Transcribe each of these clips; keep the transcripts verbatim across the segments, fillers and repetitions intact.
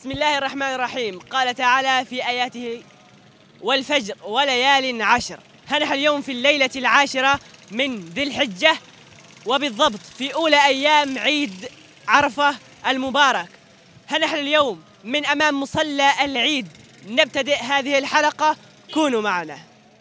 بسم الله الرحمن الرحيم. قال تعالى في آياته: والفجر وليال عشر. ها نحن اليوم في الليلة العاشرة من ذي الحجة، وبالضبط في أولى أيام عيد عرفة المبارك. ها نحن اليوم من أمام مصلى العيد. نبتدئ هذه الحلقة، كونوا معنا.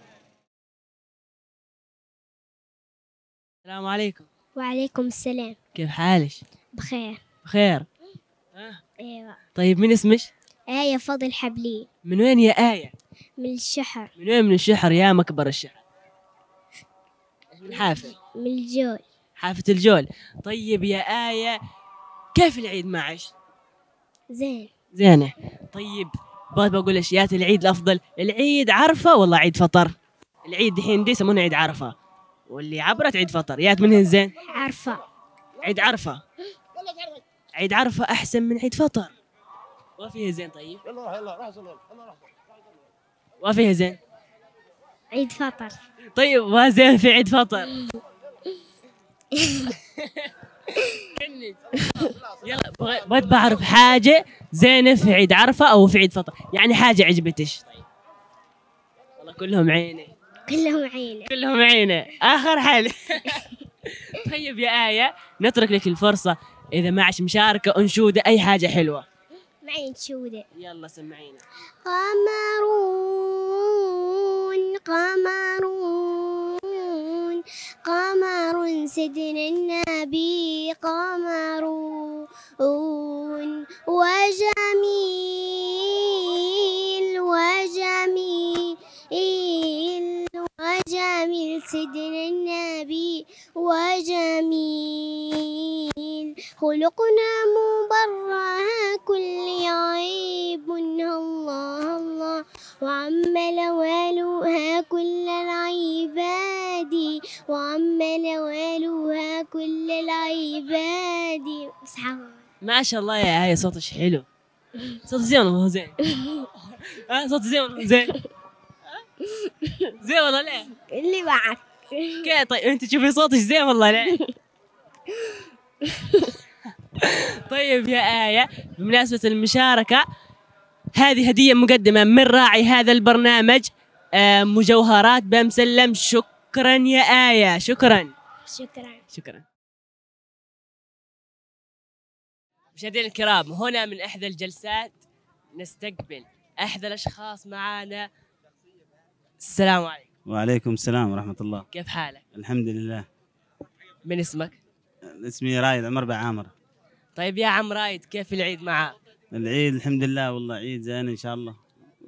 السلام عليكم. وعليكم السلام. كيف حالك؟ بخير. بخير. ايوه. طيب من اسمك؟ آية فضل حبلي. من وين يا آية؟ من الشحر. من وين؟ من الشحر. يا مكبر الشحر. من حافل؟ من الجول. حافة الجول. طيب يا آية، كيف العيد معك؟ زين. زينة. طيب بغيت بقول اشياء العيد الافضل، العيد عرفة ولا عيد فطر؟ العيد دحين دي يسمونه عيد عرفة، واللي عبرت عيد فطر. يات منهن زين؟ عرفة. عيد عرفة. عيد عرفة احسن من عيد فطر. وفيها زين. طيب وفيها زين. عيد فطر. طيب وزين في عيد فطر. يلا بغيت بعرف حاجة زينة في عيد عرفة أو في عيد فطر، يعني حاجة عجبتش. طيب والله كلهم عيني. كلهم عينه. كلهم عينه. آخر حل. طيب يا آية، نترك لك الفرصة، إذا معش مشاركة، أنشودة، أي حاجة حلوة. معي نشودة. يلا سمعينا. قمرون قمرون قمر سيدنا النبي، قمرون وجميل وجميل وجميل سيدنا النبي، وجميل خلقنا مبرها كل عيب، الله الله وعم لوالها كل العباد، وعم لوالها كل العباد. ما شاء الله يا آية، صوتك حلو. صوتك زين ولا مو زين؟ ها صوتك زين ولا مو زين؟ زين ولا لا؟ اللي بعد كيف؟ طيب انت تشوفي صوتك زين والله لا؟ طيب يا آية، بمناسبة المشاركة، هذه هدية مقدمة من راعي هذا البرنامج، آه مجوهرات بمسلم. شكرا يا آية. شكرا. شكرا. شكرا. مشاهدينا الكرام، هنا من إحدى الجلسات نستقبل أحد الأشخاص معنا. السلام عليكم. وعليكم السلام ورحمة الله. كيف حالك؟ الحمد لله. من اسمك؟ اسمي رايد عمر بعامر. طيب يا عم رايد، كيف العيد معاك؟ العيد الحمد لله، والله عيد زين إن شاء الله،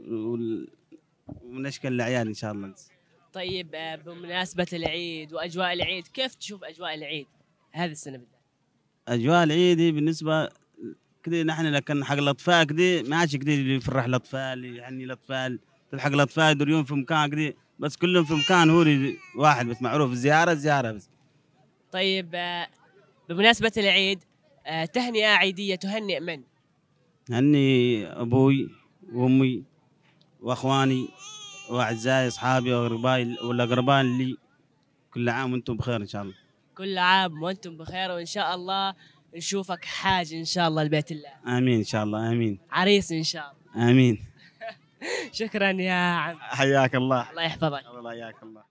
ونشكل الأعياد إن شاء الله. طيب بمناسبة العيد وأجواء العيد، كيف تشوف أجواء العيد هذه السنة بالذات؟ أجواء العيد بالنسبة كذا، نحن لكن حق الأطفال كذا ما عادش كذا يفرح الأطفال، يعني الأطفال تلحق الأطفال يدورون في مكان كذا، بس كلهم في مكان هو واحد بس معروف، الزيارة زيارة بس. طيب بمناسبة العيد، تهنئة عيدية تهنئ من؟ هني أبوي وأمي وأخواني وأعزائي أصحابي وأقربائي والأقربان لي، كل عام وأنتم بخير إن شاء الله. كل عام وأنتم بخير، وإن شاء الله نشوفك حاج إن شاء الله لبيت الله. آمين إن شاء الله. آمين. عريس إن شاء الله. آمين. شكرا يا عم. حياك الله. الله يحفظك. الله حياك الله.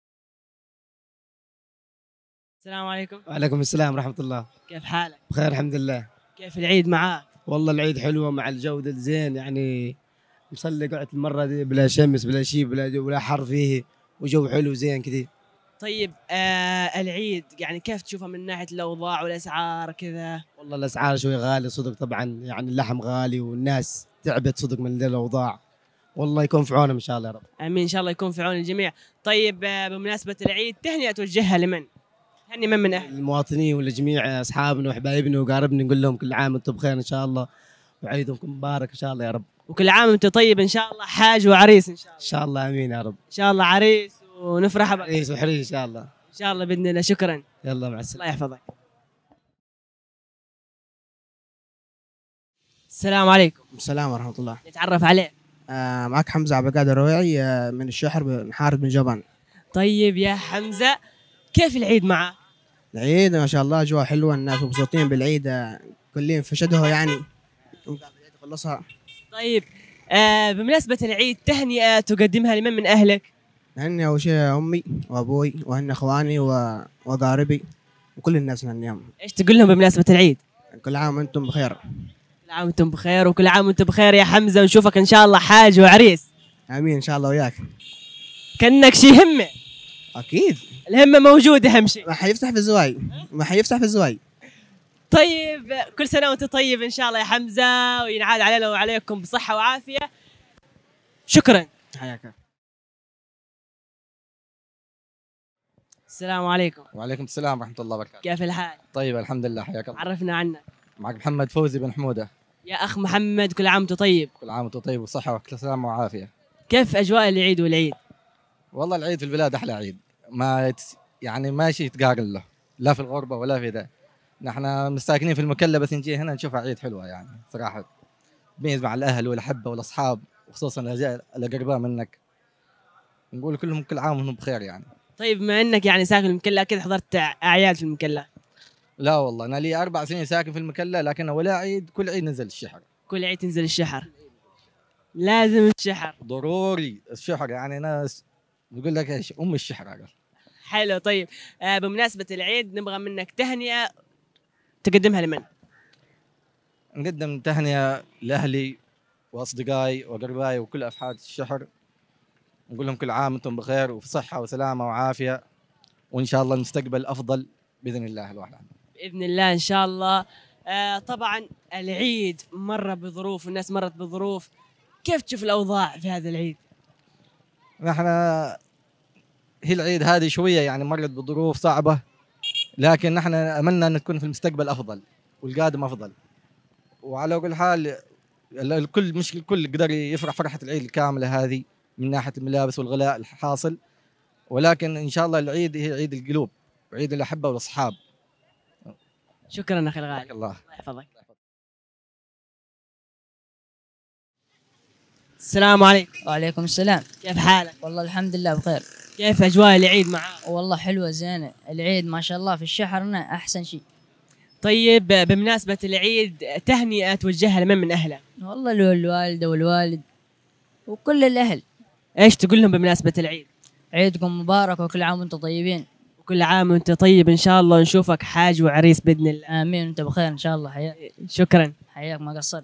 السلام عليكم. وعليكم السلام ورحمة الله. كيف حالك؟ بخير الحمد لله. كيف العيد معاك؟ والله العيد حلوة مع الجودة الزين، يعني مصلي قعدت المرة دي بلا شمس بلا شيء بلا ولا حر فيه، وجو حلو زين كذي. طيب آه العيد يعني كيف تشوفها من ناحية الأوضاع والأسعار كذا؟ والله الأسعار شوي غالية صدق طبعا، يعني اللحم غالي والناس تعبت صدق من ذي الأوضاع، والله يكون في عونهم إن شاء الله يا رب. آمين إن شاء الله يكون في عون الجميع. طيب آه بمناسبة العيد، تهنئة توجهها لمن؟ هني من من أهل المواطنين ولجميع أصحابنا وحبايبنا وقاربنا، نقول لهم كل عام وأنتم بخير إن شاء الله، وعيدكم مبارك إن شاء الله يا رب. وكل عام وأنت طيب إن شاء الله، حاج وعريس إن شاء الله. إن شاء الله آمين يا رب. إن شاء الله عريس ونفرح بك. عريس وحريس إن شاء الله. إن شاء الله بإذن الله. شكرا. يلا مع السلامة. الله يحفظك. السلام عليكم. السلام ورحمة الله. نتعرف عليه. آه معك حمزة عبد القادر الرويعي، آه من الشحر بنحارب بن جبان. طيب يا حمزة، كيف العيد معه؟ العيد ما شاء الله أجواء حلوة، الناس مبسوطين بالعيد، آه كلهم في شده يعني. خلصها. طيب آه بمناسبة العيد تهنئة تقدمها لمن من أهلك؟ هني أول شيء أمي وأبوي وهن إخواني و- وأقاربي وكل الناس هنيهم. إيش تقول لهم بمناسبة العيد؟ كل عام وأنتم بخير. كل عام وأنتم بخير، وكل عام وأنتم بخير يا حمزة، ونشوفك إن شاء الله حاج وعريس. آمين إن شاء الله وياك. كأنك شي همة. أكيد. الهمة موجودة أهم شيء. ما حيفتح في الزواي. ما حيفتح في الزواي. طيب كل سنة وأنت طيب إن شاء الله يا حمزة، وينعاد علينا وعليكم بصحة وعافية. شكرا. حياك. السلام عليكم. وعليكم السلام ورحمة الله وبركاته. كيف الحال؟ طيب الحمد لله، حياك الله. عرفنا عنك. معك محمد فوزي بن حمودة. يا أخ محمد كل عام وأنت طيب. كل عام وانت طيب وصحة وكل سلامة وعافية. كيف أجواء العيد والعيد؟ والله العيد في البلاد أحلى عيد، ما يت... يعني ماشي يتقارن له، لا في الغربة ولا في ذا. نحن مستاكنين في المكلا، بس نجي هنا نشوفها عيد حلوة يعني صراحة. تميز مع الأهل والأحبة والأصحاب، وخصوصا الأجيال الأقرباء منك. نقول كلهم كل عام وهم بخير يعني. طيب بما انك يعني ساكن في المكلا، اكيد حضرت اعياد في المكلا. لا والله أنا لي أربع سنين ساكن في المكلا، لكن ولا عيد كل عيد نزل الشحر. كل عيد تنزل الشحر، لازم الشحر ضروري الشحر، يعني ناس بيقول لك ايش ام الشحر هذا. حلو. طيب آه بمناسبة العيد نبغى منك تهنئة تقدمها لمن؟ نقدم تهنئة لأهلي وأصدقائي وأقربائي وكل أفحاد الشحر، نقول لهم كل عام وأنتم بخير وفي صحة وسلامة وعافية، وإن شاء الله المستقبل أفضل بإذن الله الواحد. بإذن الله إن شاء الله. آه طبعا العيد مر بظروف والناس مرت بظروف، كيف تشوف الأوضاع في هذا العيد؟ نحن هي العيد هذه شوية يعني مرت بظروف صعبة، لكن نحن أملنا أن تكون في المستقبل أفضل والقادم أفضل. وعلى كل حال الكل مش الكل قدر يفرح فرحة العيد الكاملة هذه من ناحية الملابس والغلاء الحاصل، ولكن إن شاء الله العيد هي عيد القلوب وعيد الأحبة والأصحاب. شكرا أخي الغالي، الله الله يحفظك. السلام عليكم. وعليكم السلام. كيف حالك؟ والله الحمد لله بخير. كيف أجواء العيد معاك؟ والله حلوة زينة، العيد ما شاء الله في الشحر هنا أحسن شيء. طيب بمناسبة العيد تهنئة توجهها لمن من أهلك؟ والله له الوالدة والوالد وكل الأهل. إيش تقول لهم بمناسبة العيد؟ عيدكم مبارك وكل عام وانتم طيبين. وكل عام وانت طيب إن شاء الله، ونشوفك حاج وعريس بإذن الله. آمين وانت بخير إن شاء الله. حياك. شكرا. حياك ما قصرت.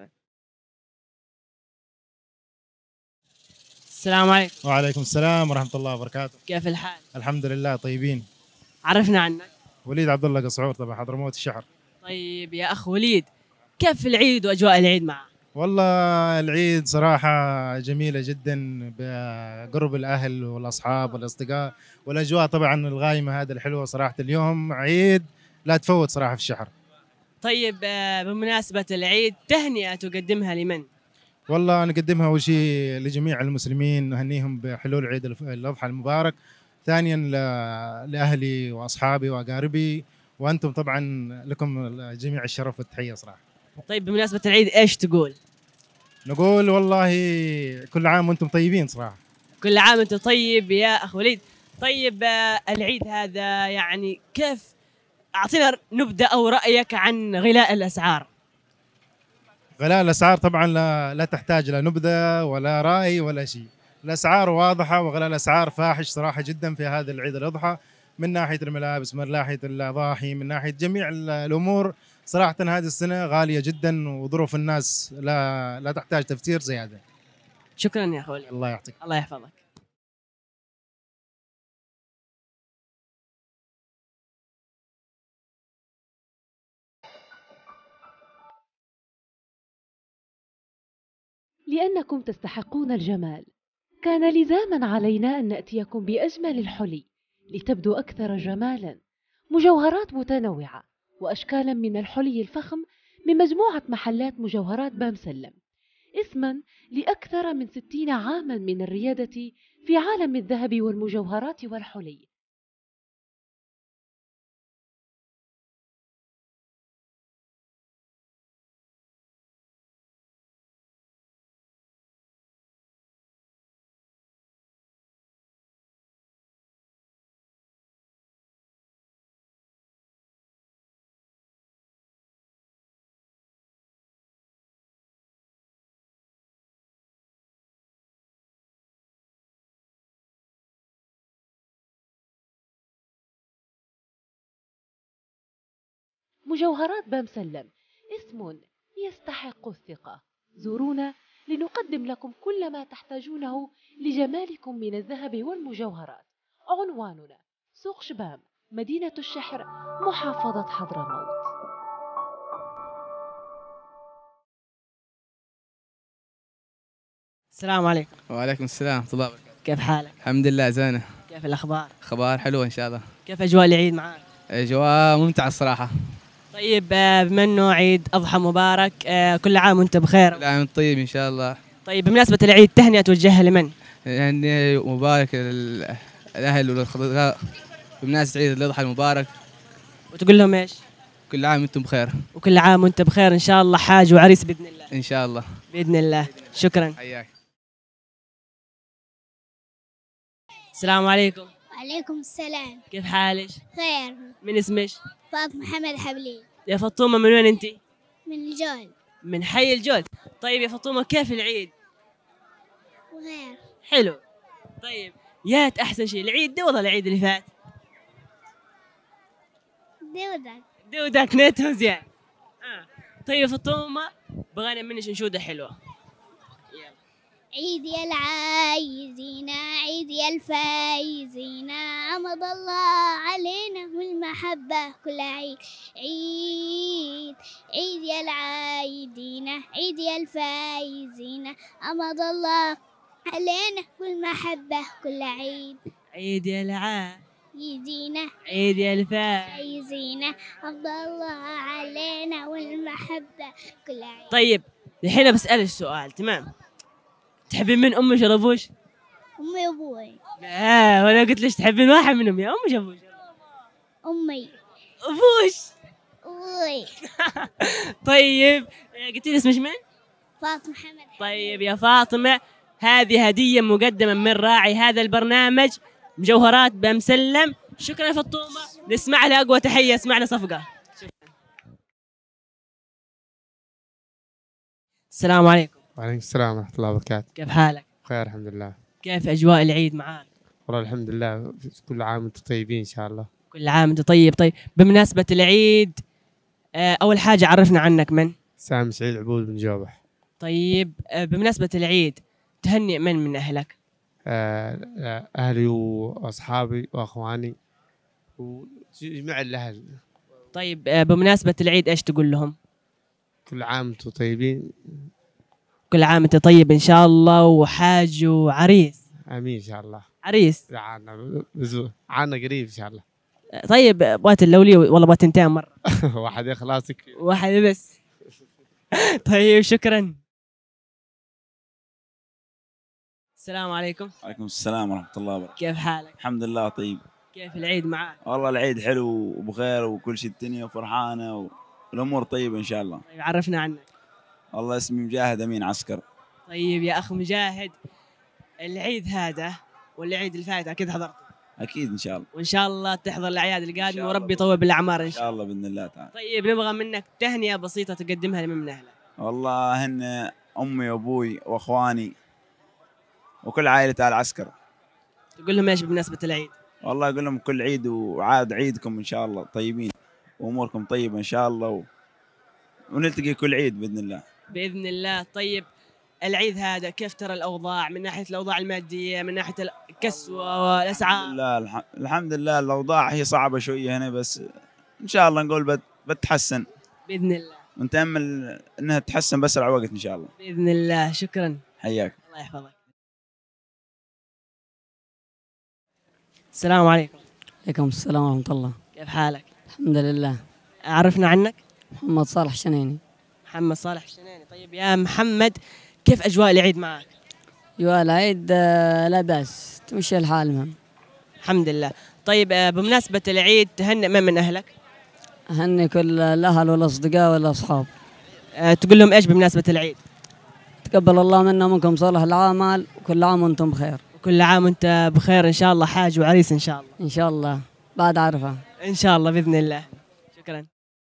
السلام عليكم. وعليكم السلام ورحمة الله وبركاته. كيف الحال؟ الحمد لله طيبين. عرفنا عنك. وليد عبد الله قصعور تبع حضرموت الشحر. طيب يا أخ وليد، كيف العيد وأجواء العيد معك؟ والله العيد صراحة جميلة جدا بقرب الأهل والأصحاب والأصدقاء والأجواء طبعا الغايمة هذا الحلوة. صراحة اليوم عيد لا تفوت صراحة في الشحر. طيب آه، بمناسبة العيد تهنئة تقدمها لمن؟ والله نقدمها أول شيء لجميع المسلمين، نهنيهم بحلول عيد الف- الأضحى المبارك. ثانيا ل- لأهلي وأصحابي وأقاربي، وأنتم طبعا لكم جميع الشرف والتحية صراحة. طيب بمناسبة العيد إيش تقول؟ نقول والله كل عام وأنتم طيبين صراحة. كل عام وأنت طيب يا أخ وليد. طيب آه، العيد هذا يعني كيف، أعطينا نبذة أو رأيك عن غلاء الأسعار. غلاء الأسعار طبعا لا, لا تحتاج لا نبذة ولا رأي ولا شيء. الأسعار واضحة، وغلاء الأسعار فاحش صراحة جدا في هذا العيد الأضحى، من ناحية الملابس، من ناحية الأضاحي، من ناحية جميع ال- الأمور. صراحة هذه السنة غالية جدا، وظروف الناس لا لا تحتاج تفسير زيادة. شكرا يا أخ وليد، الله يعطيك. الله يحفظك. لأنكم تستحقون الجمال، كان لزاما علينا أن نأتيكم بأجمل الحلي لتبدو أكثر جمالا. مجوهرات متنوعة وأشكالا من الحلي الفخم من مجموعة محلات مجوهرات بامسلم، اسما لأكثر من ستين عاما من الريادة في عالم الذهب والمجوهرات والحلي. مجوهرات بامسلم اسم يستحق الثقة. زورونا لنقدم لكم كل ما تحتاجونه لجمالكم من الذهب والمجوهرات. عنواننا سوق شبام، مدينة الشحر، محافظة حضرموت. السلام عليكم. وعليكم السلام ورحمة الله وبركاته. كيف حالك؟ الحمد لله زينة. كيف الأخبار؟ أخبار حلوة إن شاء الله. كيف أجواء العيد معاك؟ أجواء ممتعة الصراحة. طيب بما أنه عيد أضحى مبارك، كل عام وأنت بخير. كل عام وأنت طيب إن شاء الله. طيب بمناسبة العيد تهنئة توجهها لمن؟ يعني مبارك للأهل والأصدقاء بمناسبة عيد الأضحى المبارك. وتقول لهم إيش؟ كل عام وأنتم بخير. وكل عام وأنت بخير إن شاء الله، حاج وعريس بإذن الله. إن شاء الله. بإذن الله. شكرا. حياك. السلام عليكم. وعليكم السلام. كيف حالك؟ خير. من اسمك؟ فاطمة محمد حبلي. يا فطومة من وين أنت؟ من الجول. من حي الجول. طيب يا فطومة كيف العيد؟ وغير. حلو. طيب يات أحسن شيء العيد ده ولا العيد اللي فات؟ دودك. دودك نيته زين. آه. طيب يا فطومة بغانا منش انشودة حلوة. عيد يا العايزين، عيد يا الفايزين، عمد الله علينا والمحبة كل عيد. عيد عيد يا العايدين، عيد يا الفايزين، عمد الله علينا والمحبة كل عيد. عيد يا العايدين، عيد يا الفايزين، عايزين، عمد الله علينا والمحبة كل عيد. طيب الحين بسألك سؤال، تمام؟ تحبين من أمك ولا أبوش؟ أمي وأبوي. لا وأنا قلت ليش تحبين واحد منهم، يا أمك أبوش؟ أمي. أبوش. أبوي. طيب قلت لي اسمك من؟ فاطمة محمد. طيب يا فاطمة هذه هدية مقدمة من راعي هذا البرنامج مجوهرات بامسلم. شكرا يا فطومة. نسمع لها أقوى تحية، اسمعنا صفقة. شكرا. السلام عليكم. وعليكم السلام ورحمة الله وبركاته. كيف حالك؟ بخير الحمد لله. كيف أجواء العيد معاك؟ والله الحمد لله، كل عام وانتم طيبين إن شاء الله. كل عام وانت طيب. طيب بمناسبة العيد أول حاجة عرفنا عنك من؟ سامي سعيد عبود بن جوبح. طيب بمناسبة العيد تهنئ من من أهلك؟ آه أهلي وأصحابي وأخواني وجميع الأهل. طيب بمناسبة العيد إيش تقول لهم؟ كل عام وانتم طيبين. كل عام وانت طيب إن شاء الله، وحاج وعريس. آمين إن شاء الله. عريس؟ عانا عانا قريب إن شاء الله. طيب بغيت اللولي والله بغيت تنتين مرة؟ واحد يا خلاص يكفي. واحد بس. طيب شكرا. السلام عليكم. وعليكم السلام ورحمة الله وبركاته. كيف حالك؟ الحمد لله طيب. كيف العيد معاك؟ والله العيد حلو وبخير وكل شيء، الدنيا فرحانة والأمور طيبة إن شاء الله. طيب عرفنا عنك. والله اسمي مجاهد أمين عسكر. طيب يا أخ مجاهد، العيد هذا والعيد اللي فات أكيد حضرت. أكيد إن شاء الله. وإن شاء الله تحضر الأعياد القادمة وربي يطول بالأعمار إن شاء الله. إن شاء الله بإذن الله تعالى. طيب نبغى منك تهنئة بسيطة تقدمها لمن من أهلك. والله هن أمي وأبوي وأخواني وكل عائلة آل عسكر. تقول لهم إيش بمناسبة العيد؟ والله أقول لهم كل عيد وعاد عيدكم إن شاء الله طيبين وأموركم طيبة إن شاء الله و... ونلتقي كل عيد بإذن الله. بإذن الله. طيب العيد هذا كيف ترى الأوضاع من ناحية الأوضاع المادية، من ناحية الكسوة والأسعار؟ لا الحمد لله الأوضاع هي صعبة شوية هنا، بس إن شاء الله نقول بت... بتحسن بإذن الله. ونتأمل إنها تتحسن بأسرع وقت إن شاء الله. بإذن الله. شكرا. حياك. الله يحفظك. السلام عليكم. عليكم السلام ورحمة الله. كيف حالك؟ الحمد لله. عرفنا عنك؟ محمد صالح الشنيني. محمد صالح الشنيني. طيب يا محمد كيف أجواء العيد معك؟ أجواء العيد لا بأس، تمشي الحال مهم. الحمد لله. طيب بمناسبة العيد تهنئ من من أهلك؟ أهني كل الأهل والأصدقاء والأصحاب. أه تقول لهم إيش بمناسبة العيد؟ تقبل الله منا ومنكم صالح الأعمال، وكل عام وأنتم بخير. كل عام وأنت بخير إن شاء الله، حاج وعريس إن شاء الله. إن شاء الله بعد عرفة. إن شاء الله بإذن الله. شكرا.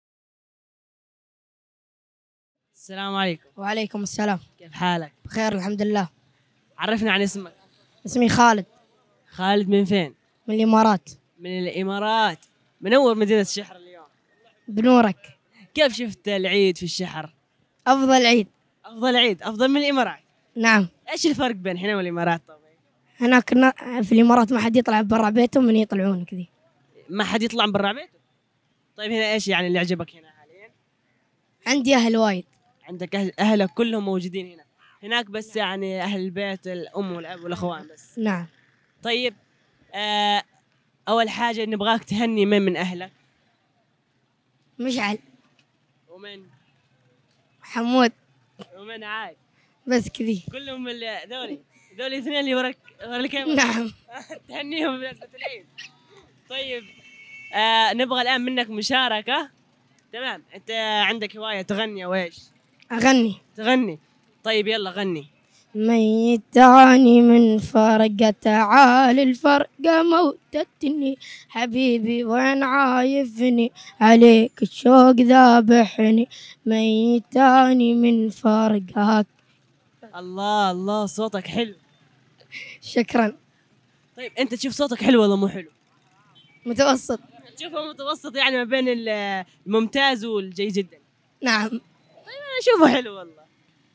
السلام عليكم. وعليكم السلام. كيف حالك؟ بخير الحمد لله. عرفنا عن اسمك. اسمي خالد. خالد من فين؟ من الإمارات. من الإمارات. منور مدينة الشحر اليوم. بنورك. كيف شفت العيد في الشحر؟ أفضل عيد. أفضل عيد، أفضل من الإمارات. نعم. إيش الفرق بين هنا والإمارات طبعا؟ هناك في الإمارات ما حد يطلع برا بيتهم من يطلعون كذي. ما حد يطلع من برا بيته؟ طيب هنا إيش يعني اللي عجبك هنا حاليا؟ عندي أهل وايد. عندك أهل أهلك كلهم موجودين هنا. هناك بس يعني أهل البيت الأم والأب والأخوان بس. نعم. طيب آه أول حاجة نبغاك تهني من من أهلك؟ مشعل. ومن؟ حمود. ومن عاد؟ بس كذي. كلهم اللي ذولي ذولي اثنين اللي وراك ورا الكاميرا. نعم. تهنيهم بمناسبة العيد. طيب آه نبغى الآن منك مشاركة. تمام، أنت عندك هواية تغني أو إيش؟ أغني. تغني. طيب يلا غني. ميتاني من فرقة تعال الفرقة موتتني حبيبي وين عايفني عليك الشوق ذابحني ميتاني من فرقك. الله الله صوتك حلو. شكرا. طيب أنت تشوف صوتك حلو ولا مو حلو؟ متوسط. تشوفه متوسط يعني ما بين الممتاز والجيد جدا. نعم. طيب أنا أشوفه حلو والله.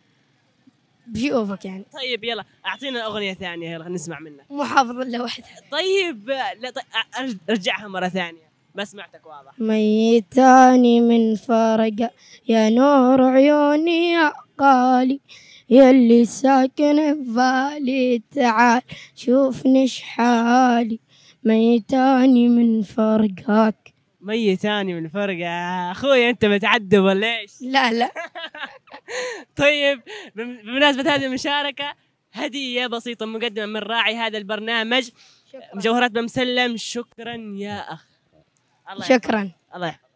بشوفك يعني. طيب يلا أعطينا أغنية ثانية يلا نسمع منك. مو حافظ إلا واحدة. طيب لا طيب رجعها مرة ثانية ما سمعتك واضح. ميتاني من فرقة يا نور عيوني يا قالي يلي ساكن ببالي تعال شوفني شحالي ميتاني من فرقك. ميتاني من فرقة أخوي أنت متعدب ولا إيش؟ لا لا. طيب بمناسبة هذه المشاركة هدية بسيطة مقدمة من راعي هذا البرنامج. شكرا. مجوهرات بمسلم. شكرا يا أخ. الله شكرا يحفظ. الله يحفظ.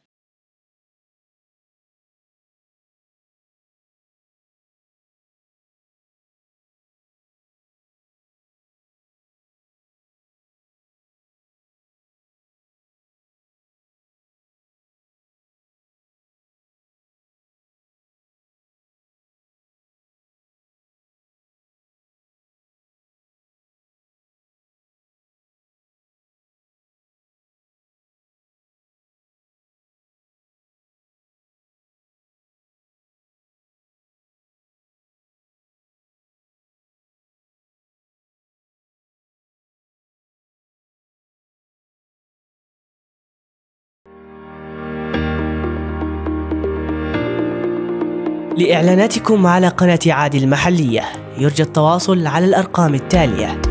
لإعلاناتكم على قناة عادل المحلية يرجى التواصل على الأرقام التالية.